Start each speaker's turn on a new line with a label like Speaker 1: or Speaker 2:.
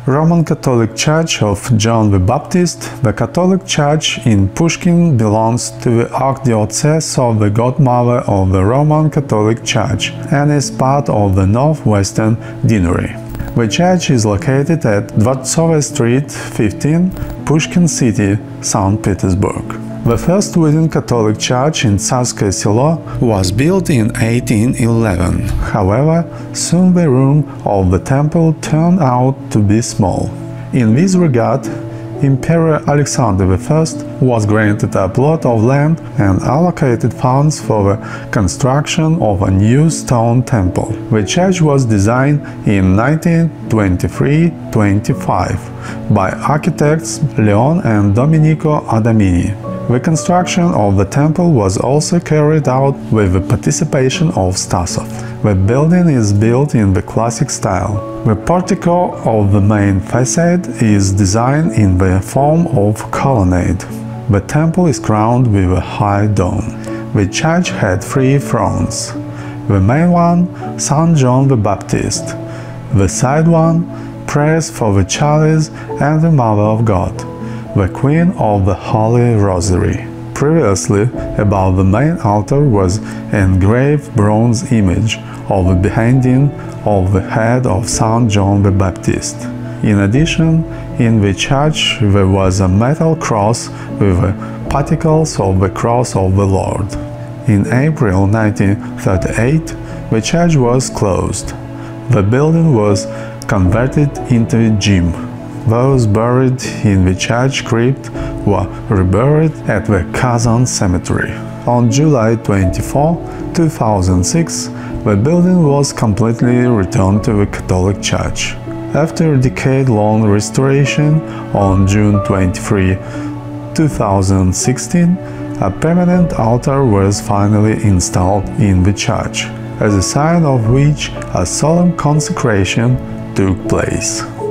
Speaker 1: Roman Catholic Church of John the Baptist. The Catholic Church in Pushkin belongs to the Archdiocese of the Godmother of the Roman Catholic Church and is part of the northwestern Deanery. The church is located at Dvortsovaya Street, 15, Pushkin City, St. Petersburg. The first wooden Catholic church in Tsarskoye Selo was built in 1811. However, soon the room of the temple turned out to be small. In this regard, Emperor Alexander I was granted a plot of land and allocated funds for the construction of a new stone temple. The church was designed in 1923-25 by architects Leone and Domenico Adamini. The construction of the temple was also carried out with the participation of Stasov. The building is built in the classic style. The portico of the main facade is designed in the form of colonnade. The temple is crowned with a high dome. The church had 3 fronts. The main one, St. John the Baptist. The side one, prayers for the chalice and the Mother of God, the Queen of the Holy Rosary. Previously, above the main altar was an engraved bronze image of the beheading of the head of St. John the Baptist. In addition, in the church there was a metal cross with the particles of the cross of the Lord. In April 1938, the church was closed. The building was converted into a gym. Those buried in the church crypt were reburied at the Kazan Cemetery. On July 24, 2006, the building was completely returned to the Catholic Church. After a decade-long restoration, on June 23, 2016, a permanent altar was finally installed in the church, as a sign of which a solemn consecration took place.